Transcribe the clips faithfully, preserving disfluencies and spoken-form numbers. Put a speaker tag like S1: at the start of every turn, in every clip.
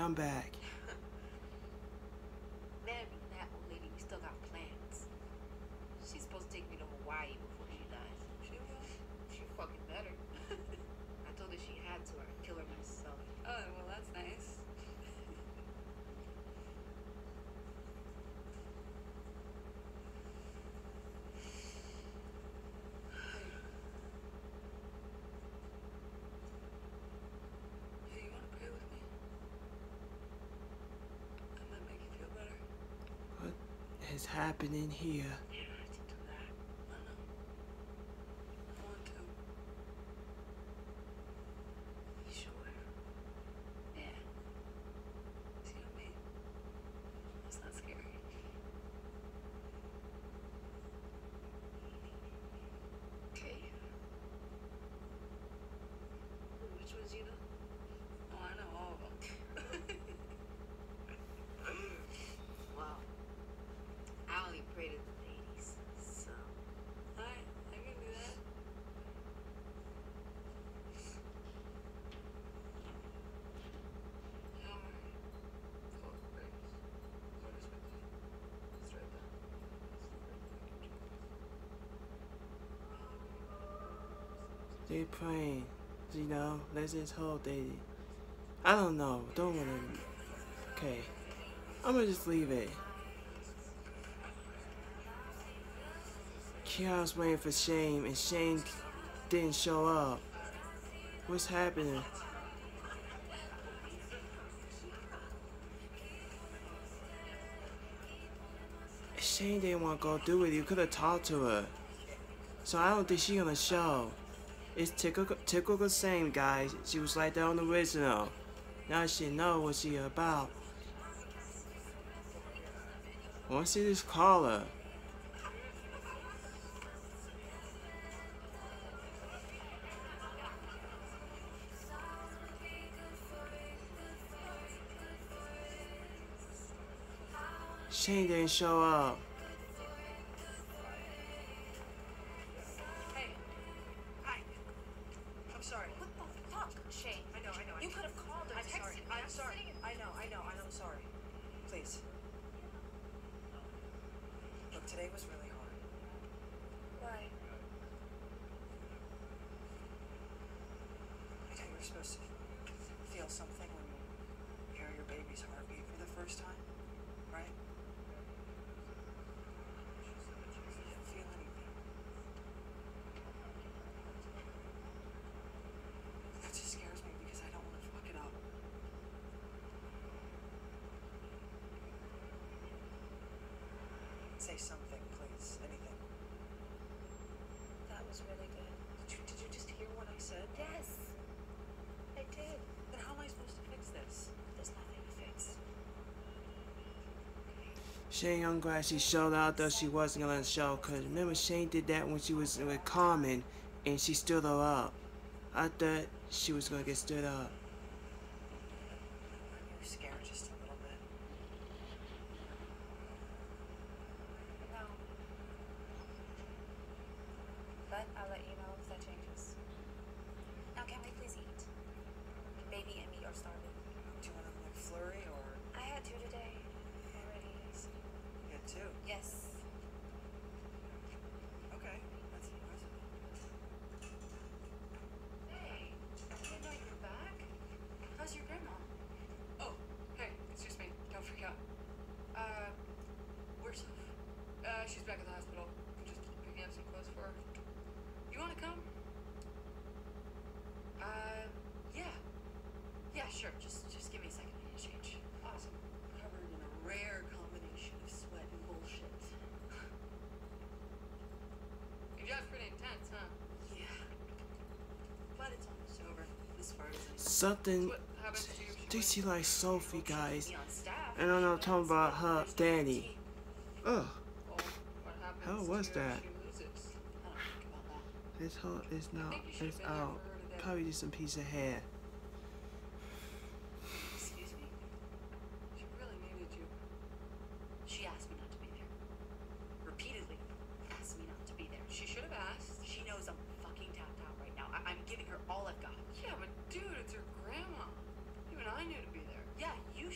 S1: come back.
S2: Man, that old lady, we still got plans. She's supposed to take me to Hawaii before she dies. She will. She fucking better. I told her she had to, or I'd kill her myself.
S3: Oh, well, that's nice. Hey, you want to pray with me? That might make you feel better.
S1: What is happening here?
S2: You don't have to do that.
S3: I know. I want to.
S2: You sure?
S3: Yeah. See what I mean? It's not scary.
S2: Okay. Which ones you know?
S3: Oh, I know all of them.
S2: Well, I only pray to the ladies, so.
S3: Alright, I can do that.
S1: They praying, you know, let's just hope they, I don't know, don't wanna, okay, I'm gonna just leave it. Kiara's waiting for Shane, and Shane didn't show up. What's happening? Shane didn't want to go through with you. Could have talked to her. So I don't think she's gonna show. It's typical, typical same, guys. She was like that on the original. Now she know what she about. Once you just call her. Shane didn't show up.
S4: Hey. Hi. I'm sorry.
S2: What the fuck, Shane?
S4: I know, I know.
S2: You could have called her.
S4: I'm sorry.
S2: texted me.
S4: I'm sorry. I know, I know, and I'm sorry. Please. Look, today was really hard.
S2: Why?
S4: I know you're supposed to feel something when you hear your baby's heartbeat for the first time, right? You didn't feel anything. That just scares me because I don't want to fuck it up. Say something, please. Anything.
S2: That was really good.
S4: Did you, did you just hear what I said?
S2: Yes, I did.
S4: Then how am I supposed to fix this?
S2: There's nothing to fix.
S1: Shane, I'm glad she showed out, though she wasn't gonna show. Cause remember, Shane did that when she was with Carmen, and she stood her up. I thought she was gonna get stood up.
S4: You're scared just a little bit.
S2: No. But I'll let you know if that changes. Now, can we please eat? Baby and me are starving.
S4: Do you want a McFlurry or
S2: I had two today. Already.
S4: you get two?
S2: Yes.
S4: Okay, that's impressive.
S3: Hey, I didn't know you were back. How's your grandma? Oh, hey, it's just me. Don't freak out. Uh, where's Soph? Uh, she's back at the hospital. I'm just picking up some clothes for her. You want to come? Uh, yeah. Yeah, sure. Just, just give me a second. I need to change. Awesome.
S4: Covered in a rare combination of sweat and bullshit.
S3: Your job's pretty intense, huh?
S4: Yeah. But it's almost over. As far as I know.
S1: Something.
S3: What happened to you?
S1: Do she like Sophie, guys?
S4: Me on staff.
S1: And I'm not talking about her, Danny. Ugh.
S3: Oh, what happens
S1: How
S3: to
S1: was
S3: you
S1: that?
S3: if she loses?
S4: I don't think about that.
S1: This whole is
S3: I
S1: not.
S3: think you should
S1: It's
S3: have been there
S1: out.
S3: for her today.
S1: Probably just some piece of hair.
S4: Excuse me.
S3: She really needed you.
S4: She asked me not to be there. Repeatedly asked me not to be there.
S3: She should have asked.
S4: She knows I'm fucking tapped out right now. I- I'm giving her all I've got.
S3: Yeah, but dude, it's her grandma. Even I knew to be there.
S4: Yeah, you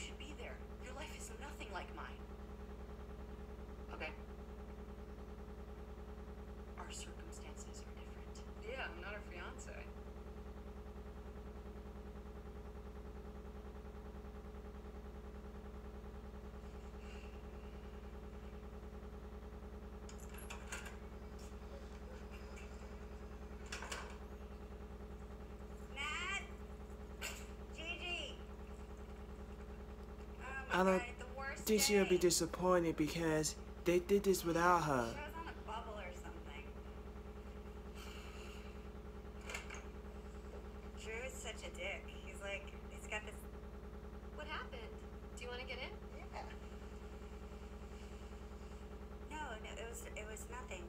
S1: I
S5: my
S1: don't
S5: god, the worst
S1: think she'll be
S5: day.
S1: disappointed because they did this without her.
S5: She was on a bubble or something. Drew is such a dick. He's like, he's got this.
S2: What happened? Do you want to get in?
S5: Yeah. No, no, it was it was nothing.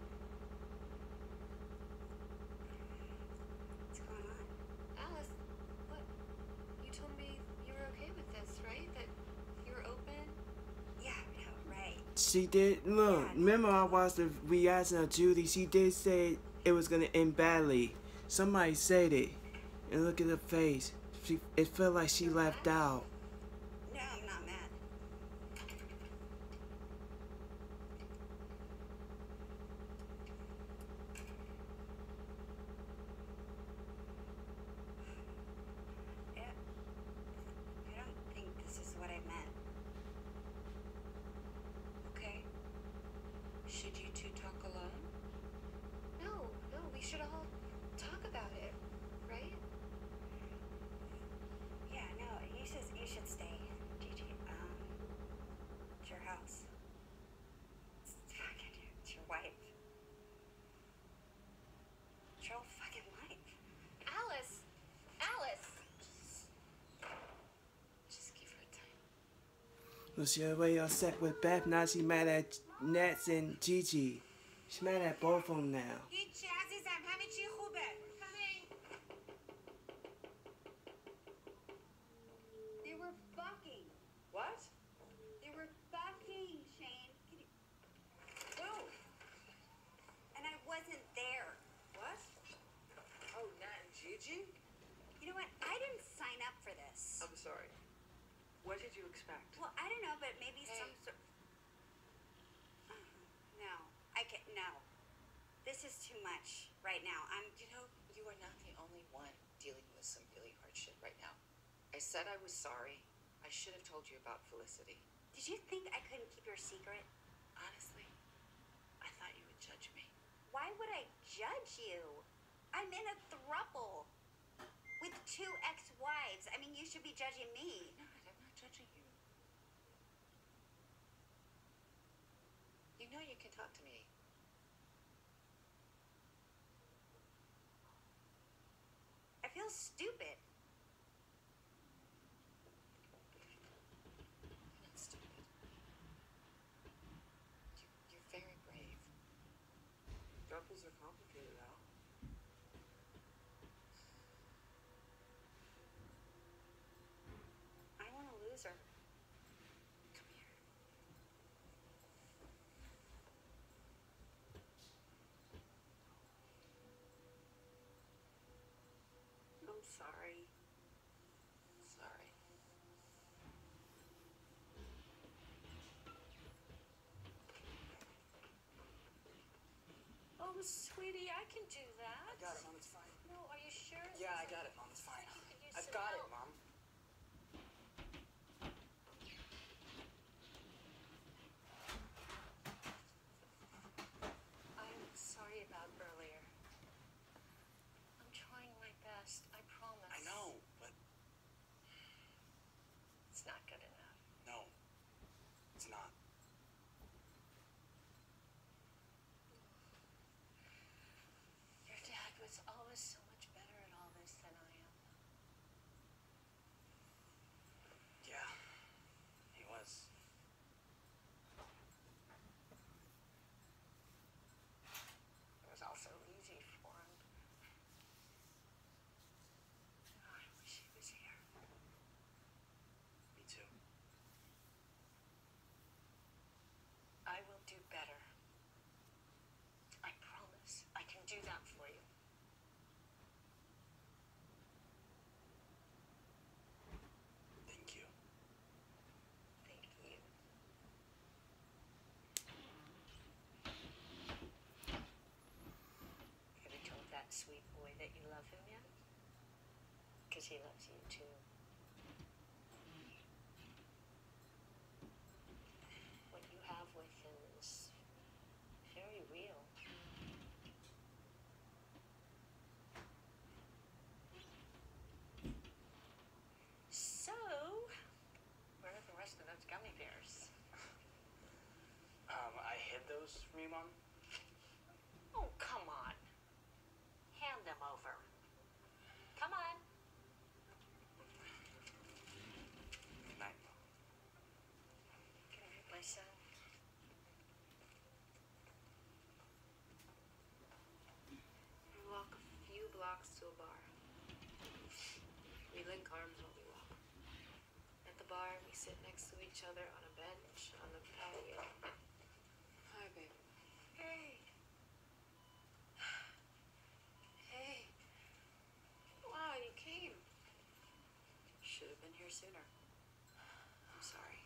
S5: What's going on?
S2: Alice, what? You told me you were okay with this, right? That you were open?
S5: Yeah, no, right.
S1: She did. Look, remember I watched the reaction of Judy. She did say it was gonna end badly. Somebody said it, and look at her face. She, it felt like she left out.
S5: No, I'm not mad. Yeah. I don't think this is what I meant.
S3: Okay. Should you two talk alone?
S2: No, no, we should all talk about it, right?
S5: Yeah, no, you should you should stay, Gigi. Um, it's your house. It's fucking it's your wife. It's your whole fucking life.
S2: Alice! Alice! Just give her time.
S1: Look, she already upset with Beth. Now she mad at Nets and Gigi. She's mad at both of them now.
S5: هیچی عزیزم همه چی خوبه. They were fucking.
S3: What?
S5: They were fucking, Shane. Can you...
S3: Who?
S5: And I wasn't there.
S3: What? Oh, Nat and Gigi?
S5: You know what? I didn't sign up for this.
S3: I'm sorry. What did you expect?
S5: Well, I don't know, but maybe
S3: Hey.
S5: some sort. No, I can't. No, this is too much right now. I'm.
S6: You know, you are not the only one dealing with some really hard shit right now. I said I was sorry. I should have told you about Felicity.
S5: Did you think I couldn't keep your secret?
S6: Honestly, I thought you would judge me.
S5: Why would I judge you? I'm in a throuple with two ex-wives. I mean, you should be judging me.
S6: No, I'm not judging you. You know you can talk to me.
S5: I feel stupid.
S6: You're not stupid. You, you're very brave.
S3: Thruples are complicated, Al.
S5: I want to lose her.
S6: Come here.
S5: I'm sorry.
S6: Sorry.
S3: Oh, sweetie, I can do that.
S4: I got it, Mom. It's fine.
S3: No, are you sure?
S4: Yeah, I got it, Mom. It's fine.
S3: You could use
S4: I've
S3: some
S4: got
S3: help.
S4: it, Mom.
S3: I'm sorry about earlier. I'm trying my best, I promise.
S4: I know, but
S3: It's not good enough.
S4: no, it's not.
S3: Your dad was always so much better at all this than I am.
S4: Yeah, he was.
S3: It was also easy for him. Oh, I wish he was here.
S4: Me too.
S3: I will do better. I promise I can do that for you.
S4: Thank you.
S3: Thank you. Have you told that sweet boy that you love him yet? Because he loves you too. What you have with him is very real. So, where are the rest of those gum
S4: pillows for me, Mom?
S7: Oh, come on. Hand them over. Come on.
S4: Good night, Mom.
S5: Can I have my son?
S2: We walk a few blocks to a bar. We link arms while we walk. At the bar, we sit next to each other on a bench on the patio.
S3: Hi, babe.
S2: Hey. Hey. Wow, you came.
S3: Should have been here sooner. I'm sorry.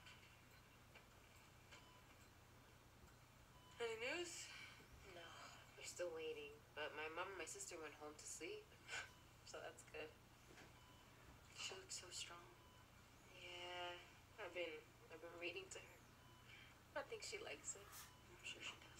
S3: Any news?
S2: No, we're still waiting. But my mom and my sister went home to sleep. So that's good.
S3: She looks so strong.
S2: Yeah, I've been I've been reading to her. I think she likes it.
S3: I'm sure she does.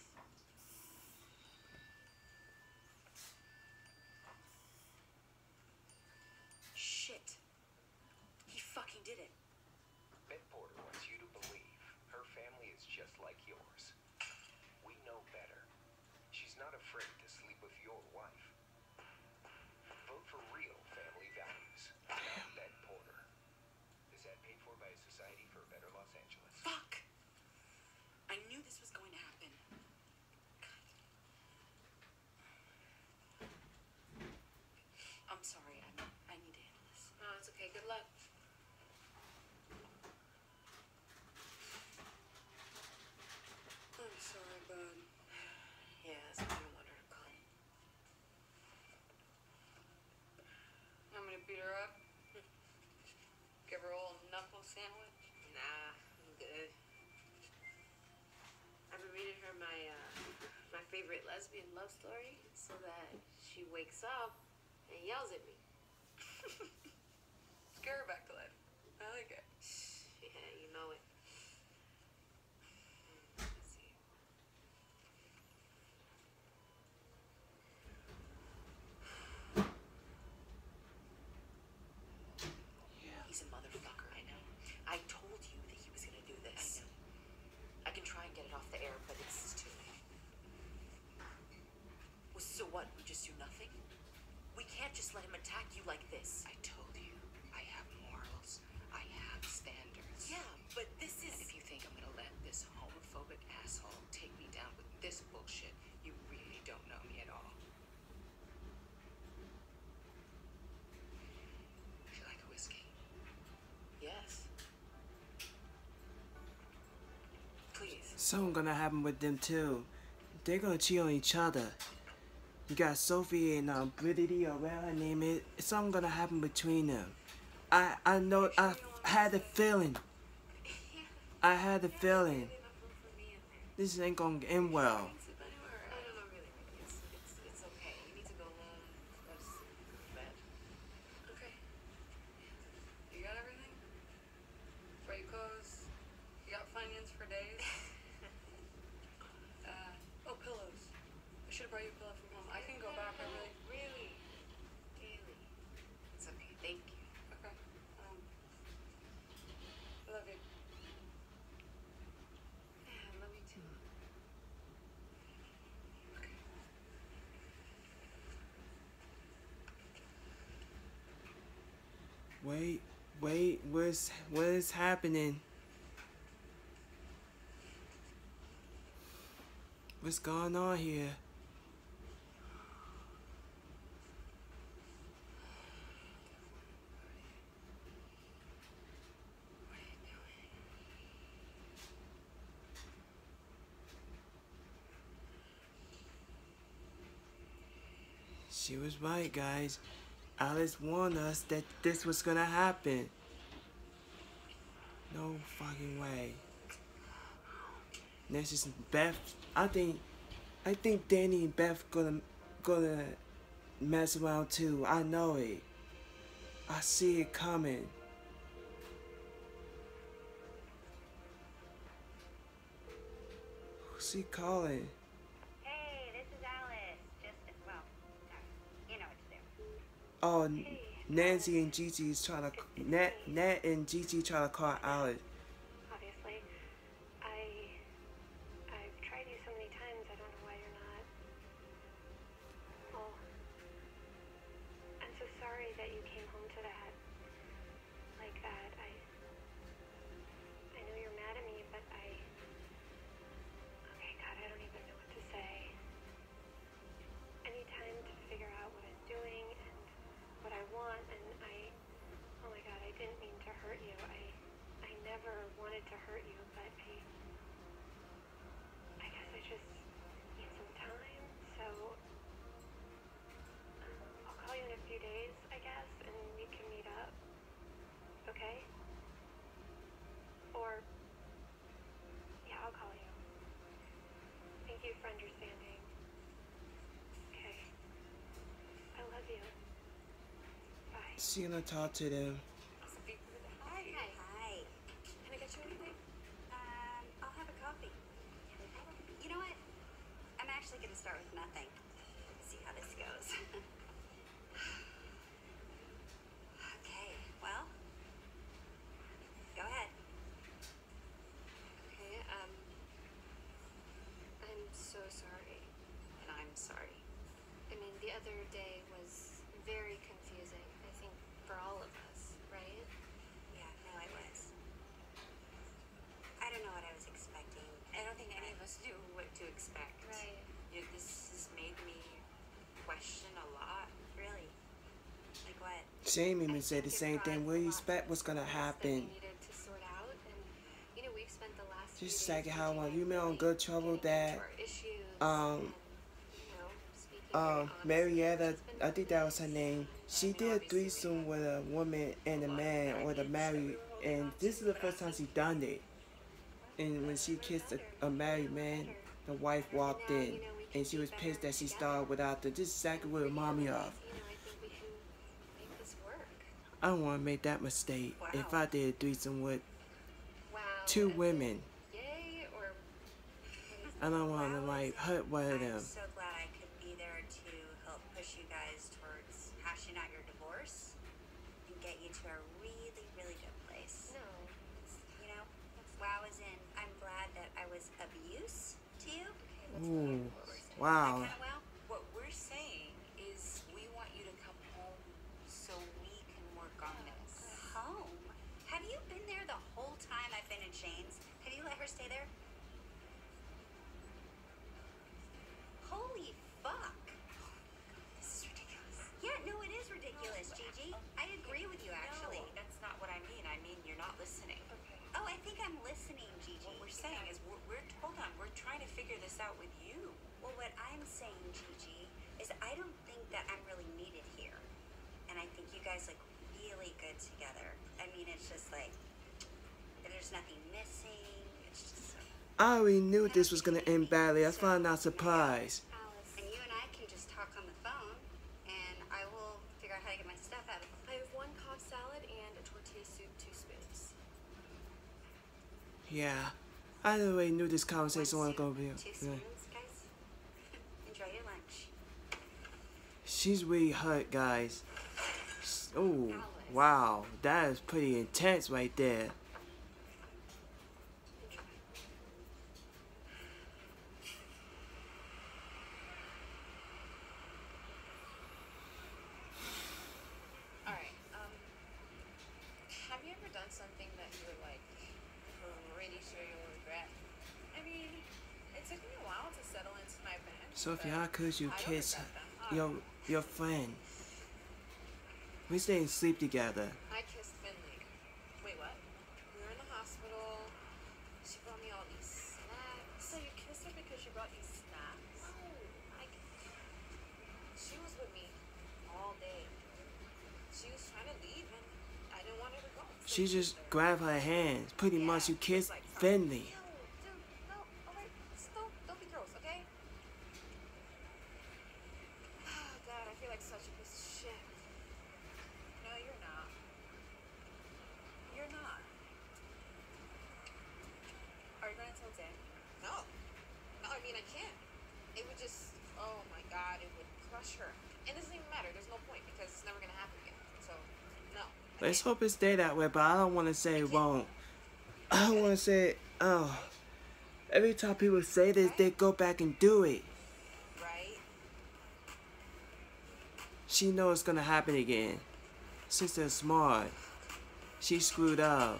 S3: Shit. He fucking did it.
S8: Beth Porter wants you to believe her family is just like yours. We know better. She's not afraid to sleep with your wife. Vote for real family values, not Beth Porter. This ad paid for by a Society for a Better Los Angeles.
S3: Fuck! I knew this was going to happen. I'm sorry. I I need to handle this.
S2: Oh, it's okay. Good luck.
S3: I'm sorry, bud.
S2: Yeah, that's why I don't want her to come.
S3: I'm gonna beat her up. Give her a old knuckle sandwich.
S2: Nah, I'm good. I've been reading her my uh, my favorite lesbian love story so that she wakes up and yells at me.
S3: Scare her back to life. I like it.
S2: Yeah, you know it. Let's see.
S3: He's a motherfucker. I know. I told you that he was gonna do this. I know. I can try and get it off the air, but it's too late. Well, so what? We just do nothing? We can't just let him attack you like this.
S6: I told you, I have morals. I have standards.
S3: Yeah, but this is...
S6: And if you think I'm gonna let this homophobic asshole take me down with this bullshit, you really don't know me at all. Would you like a whiskey?
S3: Yes. Please.
S1: Something gonna happen with them too. They're gonna cheat on each other. You got Sophie and um, Brittany or whatever her name is. Something gonna happen between them. I I know. I had a feeling. I had a feeling. This ain't gonna end well.
S2: Sleep anywhere? I don't know, really, really. It's, it's, it's okay. You need to go home. Go to sleep. Go to bed.
S3: Okay. You got everything? Right clothes? You got finance for days? uh, oh, pillows. I should have brought you a pillow from home. I can go back. I really...
S2: Really? Really? It's okay. Thank you.
S3: Okay. Um, I love you.
S2: Yeah, I love you too.
S3: Okay.
S1: Wait, wait. What's what is happening? What's going on here?
S3: What are you doing?
S1: She was right, guys. Alice warned us that this was gonna happen. No fucking way. Next is Beth. I think, I think Danny and Beth gonna gonna mess around too. I know it. I see it coming. Who's he calling?
S5: Hey, this is Alice. Just, well, uh, you know what to do.
S1: Oh, Nancy and Gigi is trying to. Nat, Nat and Gigi trying to call Alice.
S5: Obviously, I, I've tried you so many times.
S2: to hurt you, but I, I guess I just need some time, so I'll call you in a few days, I guess, and we can meet up, okay? Or, yeah, I'll call you. Thank you for understanding. Okay. I love you. Bye.
S1: She gonna talk to them.
S3: Hi.
S5: Hi.
S3: Can I get you anything?
S5: Um, I'll have a coffee. You know what? I'm actually gonna start with nothing. See how this goes. Okay, well, go ahead.
S2: Okay, um, I'm so sorry.
S6: And I'm sorry.
S2: I mean, the other day was very confusing, I think, for all of us, right?
S5: Yeah, no, I was. I don't know what I was expecting.
S6: I don't think any of us knew what to expect.
S2: Right.
S6: You know, this has made me question a lot.
S5: Really? Like what?
S1: Shane even said the same thing. What do you expect what's gonna
S2: That
S1: happen?
S2: we needed to sort out, and you know, we've spent the last
S1: Just
S2: few
S1: like
S2: days
S1: how
S2: really
S1: when you met on Good Trouble
S2: getting into
S1: that
S2: our issues
S1: um
S2: and, you know, speaking very
S1: um
S2: honestly,
S1: Marietta,
S2: which has been
S1: I think that was her name. She did a threesome with a woman and a man or the married, and this is the first time she done it. And when she kissed a, a married man, the wife walked in, and she was pissed that she started without the. This is exactly what it reminded me of.
S2: you know, I think we can make this work.
S1: I don't want to make that mistake. If I did a threesome with
S2: Wow.
S1: two
S2: and
S1: women,
S2: Yay or
S1: I don't want to like hurt one of them.
S5: I'm so glad I could be there to help push you guys towards hashing out your divorce and get you to a really, really good place.
S2: no.
S5: You know, wow is in, I'm glad that I was of use to you.
S1: Ooh,
S5: That
S1: wow.
S5: kind of wow?
S6: What we're saying is we want you to come home so we can work on this.
S5: Home? Have you been there the whole time I've been in Shane's? Have you let her stay there? Holy fuck.
S6: This is ridiculous.
S5: Yeah, no, it is ridiculous, Gigi. I agree with you, actually.
S6: No, that's not what I mean. I mean, you're not listening.
S5: Oh, I think I'm listening, Gigi.
S6: What we're saying is we're, we're, hold on, we're trying to figure this out with you.
S5: Well, what I'm saying, Gigi, is I don't think that I'm really needed here. And I think you guys look really good together. I mean, it's just like, there's nothing missing. It's just so...
S1: I already knew this was gonna end badly. That's why I'm not surprised.
S2: Alice,
S5: And you and I can just talk on the phone, and I will figure out how to get my stuff out of
S2: I have one cob salad and a tortilla soup, two spoons.
S1: Yeah, I already knew this conversation was gonna be.
S5: Two
S1: Yeah.
S5: spoons, guys. Enjoy your lunch.
S1: She's really hurt, guys. Oh, wow, that is pretty intense right there.
S3: Alright, um, have you ever done something that you were like pretty sure you'll regret? I mean, it took me a while to settle into my bench.
S1: Sophie,
S3: but
S1: how could you
S3: I don't
S1: kiss
S3: regret them. Uh,
S1: your your friend? We staying sleep together.
S3: I kissed Finley. Wait, what? We were in the hospital. She brought me all these snacks. So you kissed her because she brought these snacks? No. Like, she was with me all day. She was trying to leave and I didn't want her to go. So
S1: She
S3: I
S1: just
S3: kissed her.
S1: grabbed her hands. Pretty much, you kissed
S3: Like,
S1: Finley.
S3: Ew, dude, no, alright, just don't, don't be gross, okay? Oh god, I feel like such a piece of shit. No, you're not. You're not. Are you gonna tell Dan? No. No, I mean I can't. It would just, oh my god, it would crush her. And it doesn't even matter, there's no point because it's never gonna happen again. So, no. I
S1: Let's
S3: can't.
S1: hope it stay that way, but I don't want to say it won't. I don't want to say, oh. Every time people say this, they go back and do it.
S3: Right?
S1: She knows it's gonna happen again. Sister's smart. She screwed up.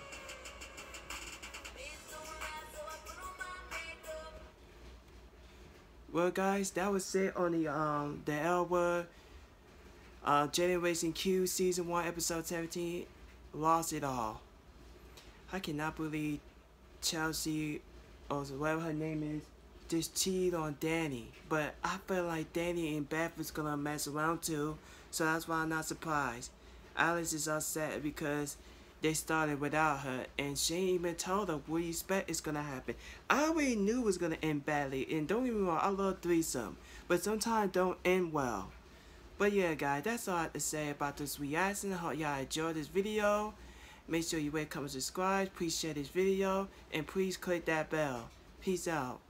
S1: Well, guys, that was it on the um the L Word, uh, Generation Q season one episode seventeen. Lost it all. I cannot believe Chelsea, or whatever her name is, just cheated on Danny. But I feel like Danny and Beth is gonna mess around too, so that's why I'm not surprised. Alice is upset because they started without her, and she ain't even told her what you expect is gonna happen. I already knew it was gonna end badly, and don't get me wrong, I love threesome, but sometimes don't end well. But yeah, guys, that's all I have to say about this reaction. I hope y'all enjoyed this video. Make sure you rate, comment, subscribe. Please share this video, and please click that bell. Peace out.